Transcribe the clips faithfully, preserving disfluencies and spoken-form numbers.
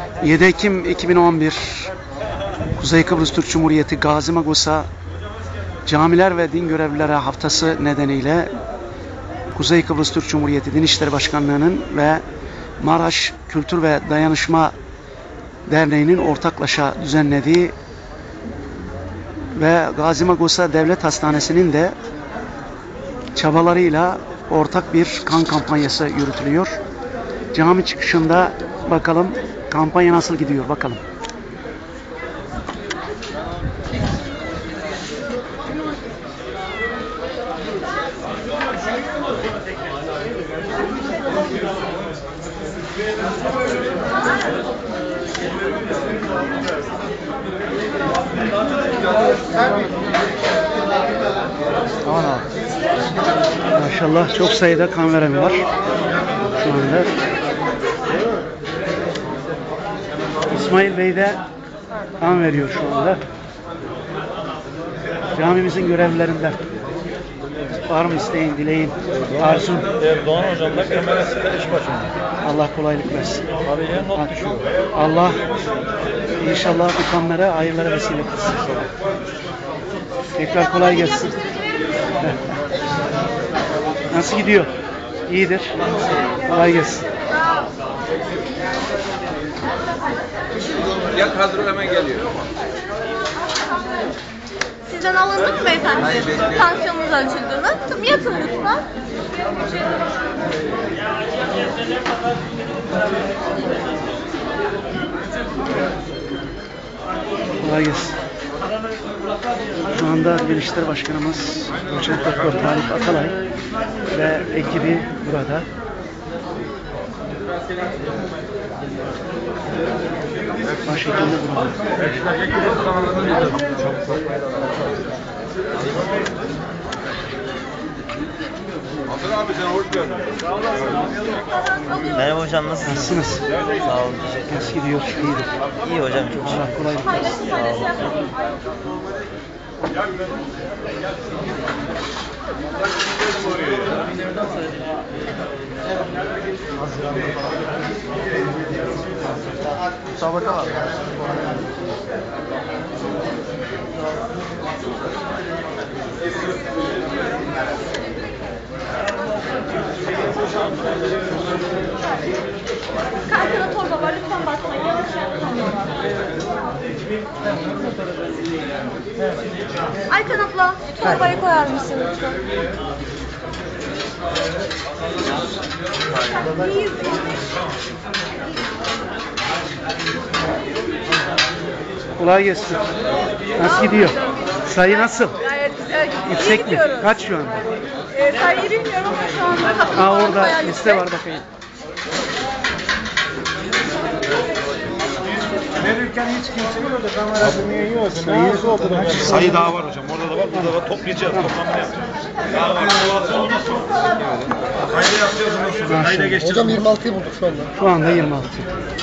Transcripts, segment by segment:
yedi Ekim iki bin on bir Kuzey Kıbrıs Türk Cumhuriyeti Gazi Magosa Camiler ve Din Görevlileri Haftası nedeniyle Kuzey Kıbrıs Türk Cumhuriyeti Din İşleri Başkanlığı'nın ve Maraş Kültür ve Dayanışma Derneği'nin ortaklaşa düzenlediği ve Gazi Magosa Devlet Hastanesi'nin de çabalarıyla ortak bir kan kampanyası yürütülüyor. Cami çıkışında bakalım kampanya nasıl gidiyor bakalım. Aman abi. Maşallah çok sayıda kan veren var şu anda. İsmail Bey de kan veriyor şu anda. Camimizin görevlilerinden. Var mı isteğin, dileğin, arzun? Erdoğan hocam da kamerasıyla iş başında. Allah kolaylık versin. Araya not düşüyor. Allah inşallah bu kanlara hayırlara vesile kılsın. Tekrar kolay gelsin. Nasıl gidiyor? İyidir. Kolay gelsin. Ya kadro hemen geliyor. Sizden alındı mı beyefendi? Tansiyonunuz ölçüldü mü? Tabii yatın lütfen. Kolay gelsin. Şu anda Din İşleri Başkanımız Doçent Doktor Talip Atalay ve ekibi burada. Başhekimde burada. Hasan abi sen hoş geldin. Merhaba hocam, nasılsınız? Nasılsınız? Sağ olun, teşekkür Nasıl gidiyor? İyidir. İyi hocam, çok şükür. Allah kolaylık versin. Sağ olun. Sabata var. Karşıda torba var, lütfen basmayın. Yavaş yavaş. Aykan abla, torbayı koyar mısın lütfen? Kolay gelsin. Nasıl gidiyor? Sayı nasıl? Gayet güzel. Yüksek İyi mi? gidiyoruz. Kaç şu anda? Ee, sayıyı bilmiyorum ama şu anda kapı Aa, var, orada bayağı liste yüksek. var bakayım. Verirken hiç kimse yoktu, kamerası niye yiyorsun? Sayı, oldu Sayı daha var hocam. Orada da var, burada da var. Toplayacağız. Toplamını yapacağız. Daha var. Kayda yapacağız ondan sonra. Kayda geçeceğiz. Hocam yirmi altıyı bulduk şu anda. Şu anda yirmi altı.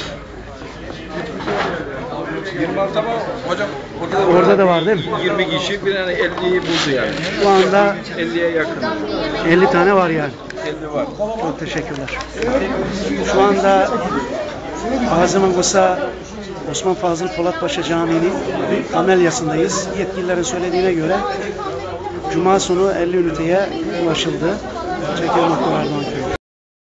yirmi altı ama hocam orada da, Orada da var değil mi? yirmi kişi bir tane elliyi buldu yani. Şu anda elliye yakın. elli tane var yani. elli var. Çok teşekkürler. Şu anda Gazi Magosa Osman Fazıl Polatpaşa Camii'nin amelyasındayız. Yetkililerin söylediğine göre Cuma sonu elli üniteye ulaşıldı. Çekel Noktalardan